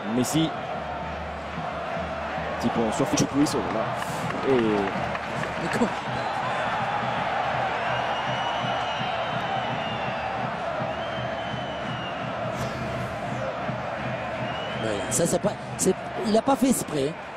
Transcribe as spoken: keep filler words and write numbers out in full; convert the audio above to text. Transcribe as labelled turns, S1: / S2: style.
S1: Messi. Petit pont sur Fuchs là. Et.
S2: Mais comment... Ouais, ça c'est pas. Il n'a pas fait exprès.